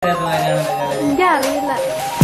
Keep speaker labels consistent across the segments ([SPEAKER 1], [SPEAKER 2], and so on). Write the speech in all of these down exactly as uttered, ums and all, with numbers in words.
[SPEAKER 1] എനിക്കറിയില്ല.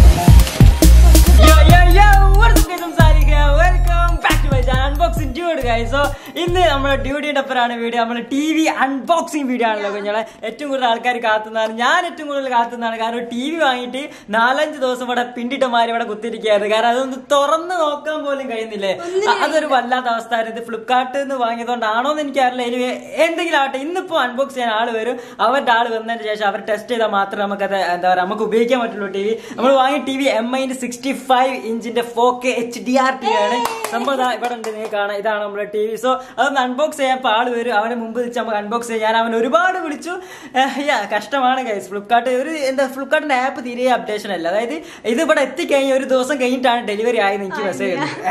[SPEAKER 2] ഇന്ന് നമ്മുടെ ഡ്യൂട്ടിയുടെ ഒപ്പരാണ് വീഡിയോ. നമ്മുടെ ടി വി അൺബോക്സിംഗ് വീഡിയോ ആണല്ലോ കുഞ്ഞോളെ. ഏറ്റവും കൂടുതൽ ആൾക്കാർ കാത്തുന്നതാണ്, ഞാൻ ഏറ്റവും കൂടുതൽ കാത്തുന്നതാണ്. കാരണം ടി വി വാങ്ങിയിട്ട് നാലഞ്ച് ദിവസം ഇവിടെ പിണ്ടിട്ടമാര് ഇവിടെ കുത്തിരിക്കുകയായിരുന്നു. കാരണം അതൊന്ന് തുറന്ന് നോക്കാൻ പോലും കഴിയുന്നില്ലേ. അതൊരു വല്ലാത്ത അവസ്ഥ ആയിരുന്നു. ഇത് ഫ്ലിപ്കാർട്ടിൽ നിന്ന് വാങ്ങിയതുകൊണ്ടാണോ എന്ന് എനിക്കറിയില്ല. എനിവേ എന്തെങ്കിലും ആവട്ടെ, ഇന്നിപ്പോ അൺബോക്സ് ചെയ്യാൻ ആള് വരും. അവരുടെ ആള് വന്നതിന് ശേഷം അവർ ടെസ്റ്റ് ചെയ്താൽ മാത്രമേ നമുക്കത് എന്താ പറയുക നമുക്ക് ഉപയോഗിക്കാൻ പറ്റുള്ളൂ. ടി വി നമ്മൾ വാങ്ങിയ ടി വി എം ഐന്റെ സിക്സ്റ്റി ഫൈവ് ഇഞ്ചിന്റെ four K H D R T ആണ് സംഭവം. ഇവിടെ ഉണ്ട്, നിങ്ങൾക്ക് കാണാം. ഇതാണ് നമ്മുടെ ടി വി. സോ അതൊന്ന് അൺബോക്സ് ചെയ്യാൻ ആള് വരും. അവനെ മുമ്പ് വെച്ച് നമുക്ക് അൺബോക്സ് ചെയ്യാൻ അവൻ ഒരുപാട് വിളിച്ചു. കഷ്ടമാണ് ഗൈസ്. ഫ്ലിപ്കാർട്ട് ഒരു എന്താ ഫ്ലിപ്കാർട്ടിന്റെ ആപ്പ് തീരെ അപ്ഡേഷൻ അല്ല. അതായത് ഇത് ഇവിടെ എത്തിക്കഴിഞ്ഞ ഒരു ദിവസം കഴിഞ്ഞിട്ടാണ് ഡെലിവറി ആയത്. എനിക്ക് മെസ്സേജ്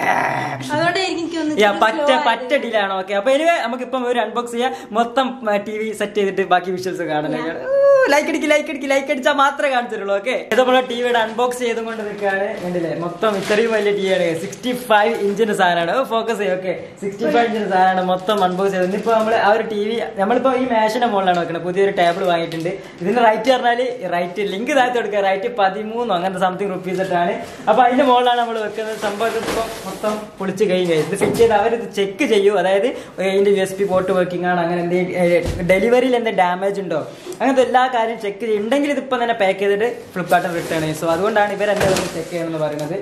[SPEAKER 2] പറ്റ പറ്റ ഡീലാണ്. ഓക്കെ, അപ്പൊ എനിവേ നമുക്കിപ്പം ഒരു അൺബോക്സ് ചെയ്യാം. മൊത്തം ടി വി സെറ്റ് ചെയ്തിട്ട് ബാക്കി വിഷ്വൽസ് കാണാൻ. ലൈക്ക് അടിക്ക് ലൈക്ക് അടിക്ക് ലൈക്ക് അടിച്ചാൽ മാത്രമേ കാണിച്ചിട്ടുള്ളൂ. ഓക്കെ, ഇത് നമ്മളെ ടിവിയുടെ അൺബോക്സ് ചെയ്തുകൊണ്ട് നിൽക്കുകയാണ്. കണ്ടില്ലേ, മൊത്തം ഇത്രയും വലിയ ടി വിയാണ്. സിക്സ്റ്റി ഫൈവ് ഇഞ്ചിന്റെ സാധനമാണ്. ഫോക്കസ് ചെയ്യും. ഓക്കെ, സിക്സ്റ്റി ഫൈവ് ഇഞ്ചിന്റെ സാധനമാണ് മൊത്തം അൺബോക്സ് ചെയ്തത്. ഇന്നിപ്പോ നമ്മള് ആ ഒരു ടി വി നമ്മളിപ്പോ ഈ മേശന്റെ മുകളിലാണ് വെക്കുന്നത്. പുതിയൊരു ടേബിൾ വാങ്ങിയിട്ടുണ്ട്. ഇതിന്റെ റൈറ്റ് പറഞ്ഞാല് റൈറ്റ് ലിങ്ക് താഴ്ത്തി കൊടുക്കുക. റൈറ്റ് പതിമൂന്നോ അങ്ങനത്തെ സംതിങ് റുപ്പീസ് ഇട്ടാണ്. അപ്പൊ അതിന്റെ മുകളിലാണ് നമ്മൾ വെക്കുന്നത്. സംഭവം ഇപ്പൊ മൊത്തം പൊളിച്ച് കഴിഞ്ഞു. ഇത് ഫിറ്റ് ചെയ്ത് അവരിത് ചെക്ക് ചെയ്യൂ. അതായത് ഇതിന്റെ U S B port working ആണ്, അങ്ങനെ എന്തെങ്കിലും ഡെലിവറിയിൽ എന്തെങ്കിലും ഡാമേജ് ഉണ്ടോ, അങ്ങനത്തെ എല്ലാ കാര്യം ചെക്ക് ചെയ്യും. ഉണ്ടെങ്കിൽ ഇതിപ്പോൾ തന്നെ പാക്ക് ചെയ്തിട്ട് ഫ്ലിപ്കാർട്ടിൽ റിട്ടേൺ ചെയ്യും. സോ അതുകൊണ്ടാണ് ഇവരെന്നെ ചെക്ക് ചെയ്യണമെന്ന് പറയുന്നത്.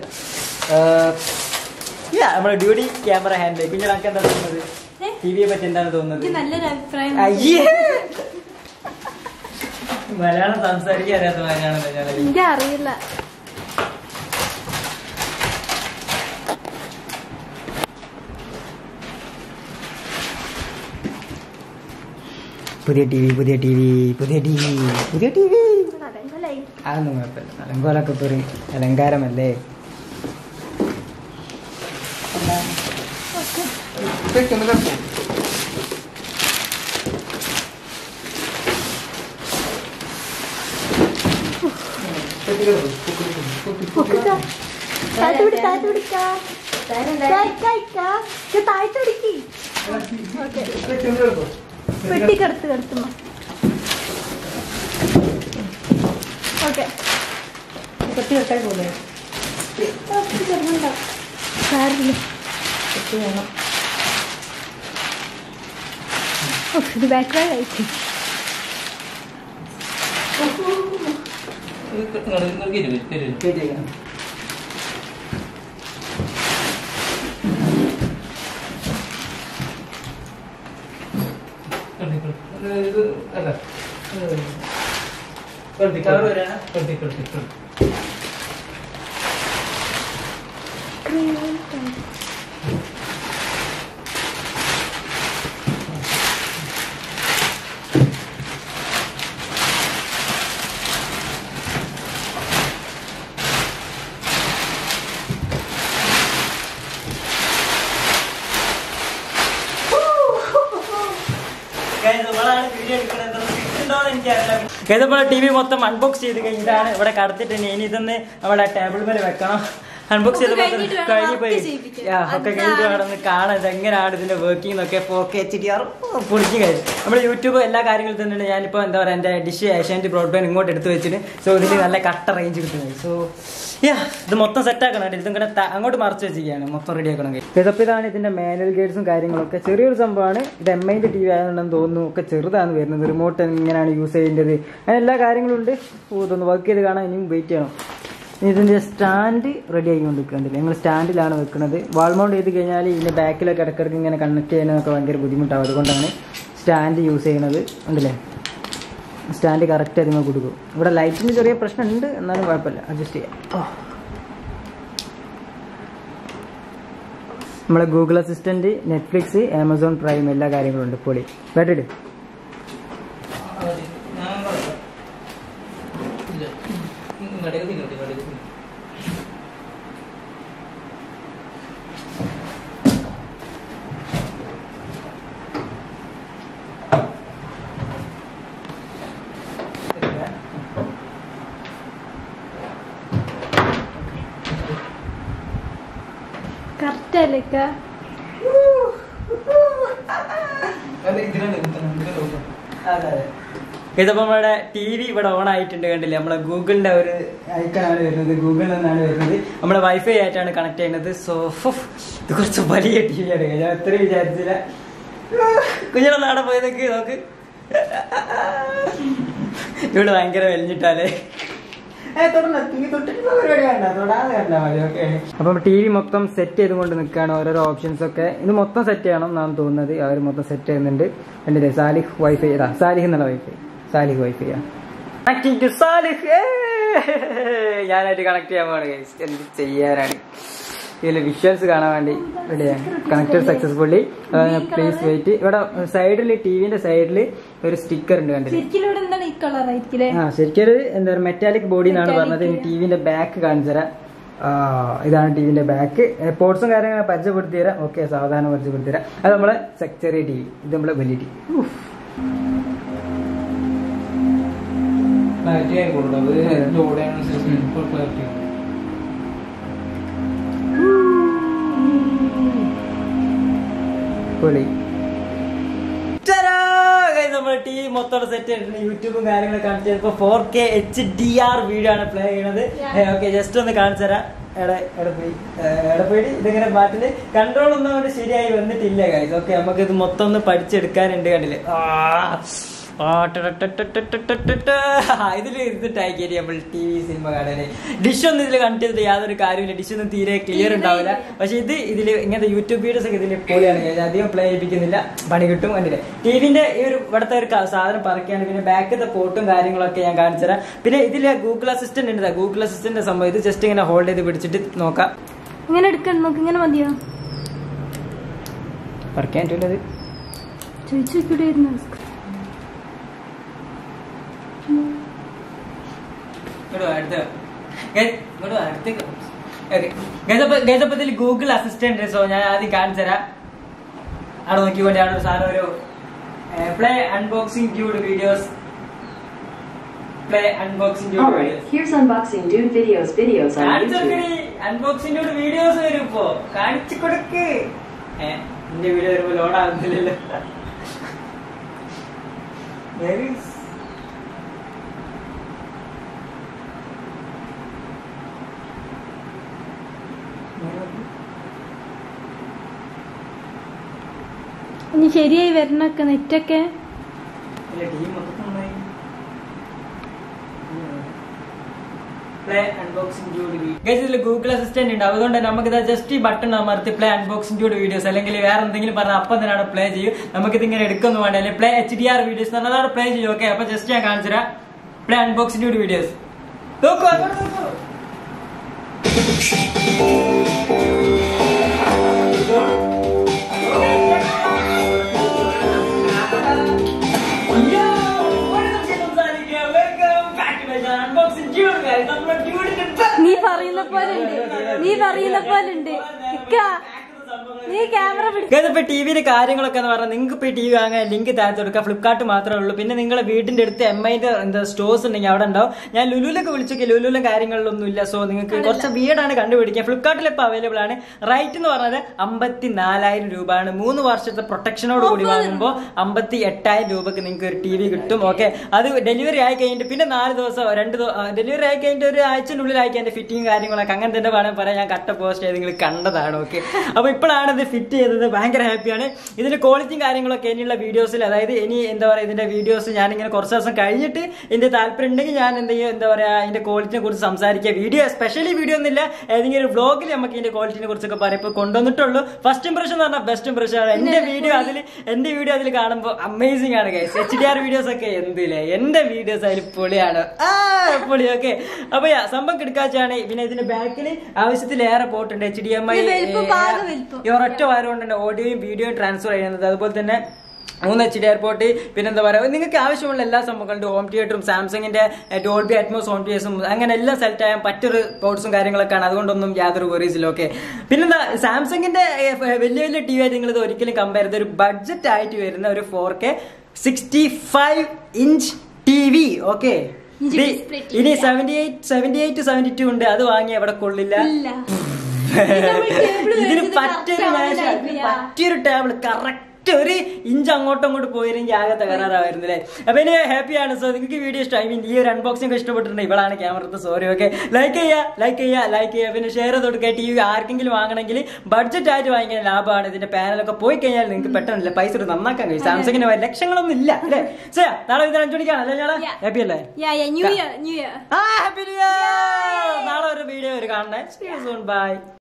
[SPEAKER 2] നമ്മുടെ ഡ്യൂട്ടി ക്യാമറ ഹാൻഡ്. പിന്നെ നമുക്ക് എന്താ തോന്നുന്നത് ടി വിയെ പറ്റി എന്താണ് തോന്നുന്നത്?
[SPEAKER 1] നല്ലൊരു അഭിപ്രായം.
[SPEAKER 2] മലയാളം സംസാരിക്കാൻ അറിയാത്ത മലയാളമല്ല ഞാൻ.
[SPEAKER 1] എനിക്കറിയില്ല.
[SPEAKER 2] പുതിയ ടി വി പുതിയ ടി വി പുതിയ ടി വി പുതിയ ടി വി അതൊന്നും കുഴപ്പമില്ല. അലങ്കോലൊക്കെ ഇപ്പൊ ഒരു അലങ്കാരമല്ലേ.
[SPEAKER 1] പെട്ടി കിടത്ത് കിടത്തുമ്പോ ഓക്കെ
[SPEAKER 2] പെട്ടി കെട്ടായി പോലെ
[SPEAKER 1] ഇത് ബാക്ക്ഗ്രൗണ്ട് ആയിട്ട്
[SPEAKER 2] ടി വി മൊത്തം അൺബോക്സ് ചെയ്ത് കഴിഞ്ഞിട്ടാണ് ഇവിടെ കടത്തിട്ടുണ്ട്. ഇനി ഇതൊന്ന് നമ്മുടെ ടേബിൾ മേലെ വെക്കണം. അൺബോക്സ് ചെയ്ത് കഴിഞ്ഞ് പോയി ഒക്കെ കഴിഞ്ഞിട്ട് വേണമെന്ന് കാണാൻ ഇത് എങ്ങനെയാണ് ഇതിന്റെ വർക്കിംഗ് എന്നൊക്കെ. Four K H D R പൊളിക്കും കഴിയും. നമ്മൾ യൂട്യൂബ് എല്ലാ കാര്യങ്ങളും തന്നെയാണ്. ഞാനിപ്പോൾ എന്താ പറയുക എൻ്റെ ഡിഷ് ഏഷ്യാനെറ്റ് ബ്രോഡ്ബാൻഡ് ഇങ്ങോട്ട് എടുത്ത് വെച്ചിട്ട്. സോ ഇതിന് നല്ല കട്ട റേഞ്ച് കിട്ടുന്നത്. സോ യാ ഇത് മൊത്തം സെറ്റ് ആക്കണം. ഇതും ഇങ്ങനെ അങ്ങോട്ട് മറച്ച് വെച്ചിരിക്കുകയാണ്. മൊത്തം റെഡി ആക്കണം. ഇതപ്പോൾ ഇതാണ് ഇതിന്റെ മാനുവൽ ഗൈഡ്സും കാര്യങ്ങളൊക്കെ. ചെറിയൊരു സംഭവമാണ്. ഇത് എം ഐന്റെ ടി വി ആയതുകൊണ്ടെന്ന് തോന്നുന്നു. ഒക്കെ ചെറുതാണ് വരുന്നത്. റിമോട്ട് എങ്ങനെയാണ് യൂസ് ചെയ്യേണ്ടത് അങ്ങനെ എല്ലാ കാര്യങ്ങളും ഉണ്ട്. ഇതൊന്ന് വർക്ക് ചെയ്ത് കാണാൻ ഇനിയും വെയിറ്റ് ചെയ്യണം. ഇതിന്റെ സ്റ്റാൻഡ് റെഡി ആയിക്കൊണ്ടിരിക്കുന്നുണ്ട്. ഞങ്ങൾ സ്റ്റാൻഡിലാണ് വെക്കുന്നത്. വാൾ മൗണ്ട് ചെയ്ത് കഴിഞ്ഞാൽ ഇതിന്റെ ബാക്കിലൊക്കെ ഇടയ്ക്കിടയ്ക്ക് ഇങ്ങനെ കണക്ട് ചെയ്യാനൊക്കെ ഭയങ്കര ബുദ്ധിമുട്ടാവും. അതുകൊണ്ടാണ് സ്റ്റാൻഡ് യൂസ് ചെയ്യുന്നത്. ഉണ്ടല്ലേ, സ്റ്റാൻഡ് കറക്റ്റ് അതിന് കൊടുക്കും. ഇവിടെ ലൈറ്റിന് ചെറിയ പ്രശ്നമുണ്ട്, എന്നാലും കുഴപ്പമില്ല, അഡ്ജസ്റ്റ് ചെയ്യാം. നമ്മളെ Google assistant, Netflix, Amazon Prime എല്ലാ കാര്യങ്ങളും ഉണ്ട്. പൊളി. കേട്ടിട്ട്
[SPEAKER 1] കറക്റ്റല്ലേക്ക?
[SPEAKER 2] അതെ ഇതിപ്പോ നമ്മുടെ ടി വി ഇവിടെ ഓൺ ആയിട്ടുണ്ട് കണ്ടില്ലേ, നമ്മളെ ഗൂഗിളിന്റെ ഒരു ഐക്കണാണ് വരുന്നത്, ഗൂഗിളിൽ നിന്നാണ് വരുന്നത്. നമ്മളെ വൈഫൈ ആയിട്ടാണ് കണക്ട് ചെയ്യുന്നത്. സോ ഇത് കുറച്ച് വലിയ ടി വി ആണ്, ഞാൻ എത്ര വിചാരിച്ചില്ല. കുഞ്ഞിടെ നാടെ പോയതൊക്കെ നോക്ക്, ഇവിടെ ഭയങ്കര വലിഞ്ഞിട്ടാലേ. അപ്പം ടി വി മൊത്തം സെറ്റ് ചെയ്തുകൊണ്ട് നിൽക്കുകയാണ്, ഓരോരോ ഓപ്ഷൻസ് ഒക്കെ. ഇത് മൊത്തം സെറ്റ് ചെയ്യണം എന്നാണ് തോന്നുന്നത്, അവർ മൊത്തം സെറ്റ് ചെയ്യുന്നുണ്ട്. കണ്ടില്ലേ, സാലിഹ് വൈഫൈ, ഇതാ സാലിഹ് എന്നുള്ള wifi, Salih wifi connecting to Salih. ഞാനായിട്ട് കണക്ട് ചെയ്യാൻ പോവാണ് ഗൈസ്, എന്ത് ചെയ്യാനാണ്. ഇതിൽ വിഷ്വൽസ് കാണാൻ വേണ്ടി റെഡിയാണ്. Connected successfully. Please wait. ഇവിടെ സൈഡിൽ ടിവിന്റെ സൈഡിൽ ഒരു സ്റ്റിക്കർ ഉണ്ട് കണ്ടില്ലേ. ആ ശരിക്കും ഒരു എന്താ പറയുക മെറ്റാലിക് ബോഡി എന്നാണ് പറഞ്ഞത്. ടിവിന്റെ ബാക്ക് കാണിച്ചു തരാം. ഇതാണ് ടിവിന്റെ ബാക്ക്. പോർട്സും കാര്യങ്ങളും പരിചയപ്പെടുത്തി തരാം. ഓക്കെ, സാവധാനം പരിചയപ്പെടുത്തി തരാം. അത് നമ്മളെ ചെറിയ ടി വി, ഇത് നമ്മളെ വലിയ ടി വി. നമ്മുടെ ടി വി മൊത്തം സെറ്റ് ചെയ്തിട്ടുണ്ട്. യൂട്യൂബും കാര്യങ്ങളൊക്കെ കാണിച്ചു തരാം. ഇപ്പൊ four K H D R video ആണ് പ്ലേ ചെയ്യുന്നത്. ഓക്കെ, ജസ്റ്റ് ഒന്ന് കാണിച്ചു തരാം. എടപ്പോയി ഇതിങ്ങനെ മാറ്റില് കൺട്രോൾ ഒന്നും അവിടെ ശരിയായി വന്നിട്ടില്ല ഗൈസ്. ഓക്കെ, നമുക്ക് ഇത് മൊത്തം ഒന്ന് പഠിച്ചെടുക്കാനുണ്ട്. കണ്ടില്ലേ, ഇതിൽ ഇരുന്നിട്ടായിരിക്കും നമ്മൾ ടി വി സിനിമ കാണാന്. ഡിഷ് ഒന്നും ഇതിൽ കണ്ടിട്ട് യാതൊരു കാര്യമില്ല, ഡിഷ് ഒന്നും തീരെ ക്ലിയർ ഉണ്ടാവില്ല. പക്ഷെ ഇത് ഇതിൽ ഇങ്ങനത്തെ യൂട്യൂബ് വീഡിയോസ് ഒക്കെ ഇതിൽ പൊളിയാണ്. അധികം പ്ലേ ചെയ്യിപ്പിക്കുന്നില്ല, പണി കിട്ടും. കണ്ടില്ലേ, ടിവിന്റെ ഈ ഒരു ഇവിടുത്തെ ഒരു സാധനം പറക്കുകയാണ്. പിന്നെ ബാക്കിലത്തെ പോർട്ടും കാര്യങ്ങളൊക്കെ ഞാൻ കാണിച്ചു തരാം. പിന്നെ ഇതിൽ ഗൂഗിൾ അസിസ്റ്റന്റ് ഉണ്ട്, ഗൂഗിൾ അസിസ്റ്റന്റിന്റെ സംഭവം. ഇത് ജസ്റ്റ് ഇങ്ങനെ ഹോൾഡ് ചെയ്ത് പിടിച്ചിട്ട് നോക്കാം.
[SPEAKER 1] ഇങ്ങനെ എടുക്കാൻ നോക്ക്, ഇങ്ങനെ മതിയോ?
[SPEAKER 2] പറയാൻ പറ്റുള്ളത്
[SPEAKER 1] ചോദിച്ചു.
[SPEAKER 2] ഗജപ്പത്തിൽ ഗൂഗിൾ അസിസ്റ്റന്റ്. സോ ഞാൻ ആദ്യം കാണിച്ചു തരാം. അവിടെ നോക്കിക്കൊണ്ട് അവിടെ ഒരു സാധനം, ഒരു play unboxing dude videos. Play unboxing dude videos. Unboxing dude videos വരും. ഇപ്പോ കാണിച്ചു കൊടുക്ക്. ഏഹ് എന്റെ വീഡിയോ വരുമ്പോ ലോഡ് ആകുന്നില്ലല്ലോ.
[SPEAKER 1] ഇനി ശരിയായി വരണൊക്കെ നെറ്റൊക്കെ.
[SPEAKER 2] ഗൂഗിൾ അസിസ്റ്റന്റ് ഉണ്ട്, അതുകൊണ്ട് നമുക്ക് ജസ്റ്റ് ഈ ബട്ടൺ അമർത്തി പ്ലേ അൺബോക്സിംഗ് ഡ്യൂഡ് വീഡിയോസ് അല്ലെങ്കിൽ വേറെ എന്തെങ്കിലും പറഞ്ഞാൽ അപ്പം തന്നെ അവിടെ പ്ലേ ചെയ്യും. നമുക്ക് ഇത് ഇങ്ങനെ എടുക്കൊന്നും വേണ്ട. അല്ലെങ്കിൽ play H D R videos പറഞ്ഞാൽ പ്ലേ ചെയ്യും. ഓക്കെ, അപ്പൊ ജസ്റ്റ് ഞാൻ കാണിച്ചു തരാം. പ്ലേ അൺബോക്സിംഗ് ഡ്യൂഡ് വീഡിയോസ് നോക്കൂ.
[SPEAKER 1] നീ പറയുന്ന പോലെ ഉണ്ട്, നീ പറയുന്ന പോലെ ഉണ്ട്. നീ ക്യാമറ
[SPEAKER 2] ഇപ്പൊ ടിവിയുടെ കാര്യങ്ങളൊക്കെ എന്ന് പറഞ്ഞാൽ നിങ്ങൾക്ക് ഇപ്പൊ ഈ ടി വി വാങ്ങാൻ ലിങ്ക് താഴത്ത് കൊടുക്കുക. ഫ്ലിപ്കാർട്ട് മാത്രമേ ഉള്ളൂ. പിന്നെ നിങ്ങളെ വീടിന്റെ അടുത്ത് എം ഐന്റെ എന്താ സ്റ്റോഴ്സ് ഉണ്ടെങ്കിൽ അവിടെ ഉണ്ടാവും. ഞാൻ ലുലുലൊക്കെ വിളിച്ചൊക്കെ ലുലുലും കാര്യങ്ങളിലൊന്നും ഇല്ല. സോ നിങ്ങൾക്ക് കുറച്ച് വീടാണ് കണ്ടുപിടിക്കുക. ഫ്ലിപ്കാർട്ടിൽ ഇപ്പൊ അവൈലബിൾ ആണ്. റൈറ്റ് എന്ന് പറഞ്ഞാൽ അമ്പത്തി നാലായിരം രൂപയാണ്. മൂന്ന് വർഷത്തെ പ്രൊട്ടക്ഷനോട് കൂടി വാങ്ങുമ്പോൾ അമ്പത്തി എട്ടായിരം രൂപക്ക് നിങ്ങൾക്ക് ഒരു ടി വി കിട്ടും. ഓക്കെ, അത് ഡെലിവറി ആയി കഴിഞ്ഞിട്ട് പിന്നെ നാല് ദിവസം രണ്ട് ഡെലിവറി ആയി കഴിഞ്ഞിട്ട് ഒരു ആഴ്ചനുള്ളിൽ ആയി കഴിഞ്ഞ ഫിറ്റിംഗ് കാര്യങ്ങളൊക്കെ അങ്ങനെ തന്നെ വേണമെങ്കിൽ പറയാം. ഞാൻ കട്ട പോസ്റ്റ് ചെയ്ത് നിങ്ങൾ കണ്ടതാണ്. ഓക്കെ, അപ്പൊ ഇപ്പോഴാണ് ഇത് ഫിറ്റ് ചെയ്തത്. ഭയങ്കര ഹാപ്പിയാണ്. ഇതിന്റെ ക്വാളിറ്റിയും കാര്യങ്ങളൊക്കെ ഇനിയുള്ള വീഡിയോസിൽ, അതായത് ഇനി എന്താ പറയുക ഇതിന്റെ വീഡിയോസ് ഞാനിങ്ങനെ കുറച്ച് ദിവസം കഴിഞ്ഞിട്ട് എന്റെ താല്പര്യം ഉണ്ടെങ്കിൽ ഞാൻ എന്ത് ചെയ്യും, എന്താ പറയുക അതിന്റെ ക്വാളിറ്റിനെ കുറിച്ച് സംസാരിക്കുക. വീഡിയോ സ്പെഷ്യലി വീഡിയോ ഒന്നുമില്ല, ഏതെങ്കിലും ഒരു വ്ളോഗിൽ നമുക്ക് ഇതിന്റെ ക്വാളിറ്റിനെ കുറിച്ചൊക്കെ പറയാം. ഇപ്പൊ കൊണ്ടുവന്നിട്ടുള്ളൂ. ഫസ്റ്റ് ഇംപ്രഷൻ എന്ന് പറഞ്ഞാൽ ബെസ്റ്റ് ഇംപ്രഷൻ ആണ്. എന്റെ വീഡിയോ അതിൽ എന്റെ വീഡിയോ അതിൽ കാണുമ്പോൾ അമേസിംഗ് ആണ് guys. H D R videos ഒക്കെ എന്തില്ലേ, എന്റെ വീഡിയോസ് അതിൽ പൊളിയാണ്. ആ പൊളി. ഓക്കെ, അപ്പൊ സംഭവം കിടക്കാച്ചാണ്. പിന്നെ ഇതിന്റെ ബാക്കിൽ ആവശ്യത്തിലേറെ പോർട്ടുണ്ട്. എച്ച് ഡി എം ഐ ഒരൊറ്റ വയർ കൊണ്ട് തന്നെ ഓഡിയോയും വീഡിയോയും ട്രാൻസ്ഫർ ചെയ്യുന്നത്. അതുപോലെ തന്നെ മൂന്ന് എച്ച് ഡി എയർപോർട്ട്. പിന്നെ എന്താ പറയുക, നിങ്ങൾക്ക് ആവശ്യമുള്ള എല്ലാ സംഭവങ്ങളുണ്ട്. ഹോം തിയേറ്ററും സാംസങ്ങിന്റെ ഡോൾബി അറ്റ്മോസ് ഹോം തിയേറ്റേഴ്സും അങ്ങനെ എല്ലാം സെലക്ട് ചെയ്യാൻ പറ്റൊരു പോർട്സും കാര്യങ്ങളൊക്കെയാണ്. അതുകൊണ്ടൊന്നും യാതൊരു വെറീസില്ല. ഓക്കെ, പിന്നെന്താ സാംസങ്ങിന്റെ വലിയ വലിയ ടി വി ആയിട്ട് നിങ്ങൾ ഇത് ഒരിക്കലും കമ്പയർ ചെയ്ത് ഒരു ബഡ്ജറ്റ് ആയിട്ട് വരുന്ന ഒരു four K sixty five inch T V. Okay, ഇനി seventy eight seventy eight seventy two ഉണ്ട്. അത് വാങ്ങി അവിടെ കൊള്ളില്ല. ഇതിന് പറ്റിയൊരു പറ്റിയൊരു ടേബിൾ കറക്റ്റ് ഒരു ഇഞ്ച് അങ്ങോട്ടും അങ്ങോട്ട് പോയിരുന്നെങ്കിൽ ആകെ തകരാറായിരുന്നു അല്ലേ. അപ്പൊ ഇനി ഹാപ്പിയാണ്. സോ നിങ്ങൾക്ക് വീഡിയോ ഇഷ്ടമായി, ഈ ഒരു അൺബോക്സിംഗ് ഒക്കെ ഇഷ്ടപ്പെട്ടിട്ടുണ്ട്, ഇവളാണ് ക്യാമറ സോറി. ഓക്കെ, ലൈക്ക് ചെയ്യുക ലൈക്ക് ചെയ്യുക ലൈക്ക് ചെയ്യുക പിന്നെ ഷെയർ ചെയ്ത് കൊടുക്കുക. ടി വി ആർക്കെങ്കിലും വാങ്ങണമെങ്കിൽ ബഡ്ജറ്റ് ആയിട്ട് വാങ്ങിക്കാൻ ലാഭമാണ്. ഇതിന്റെ പാനലൊക്കെ പോയി കഴിഞ്ഞാൽ നിങ്ങൾക്ക് പെട്ടെന്നില്ല പൈസ ഒരു നന്നാക്കാൻ കഴിയും. സാംസങ്ങിന് ലക്ഷങ്ങളൊന്നും ഇല്ല അല്ലേ. ശരി, നാളെ ഇത് അഞ്ചു മണിക്കാണ് അല്ലേ ഞാളെ. ഹാപ്പി അല്ലേ?
[SPEAKER 1] ന്യൂ ഇയർ ന്യൂ ഇയർ
[SPEAKER 2] ആ ഹാപ്പി ന്യൂ ഇയർ. നാളെ ഒരു വീഡിയോ ഒരു കാണണേ. ബൈ.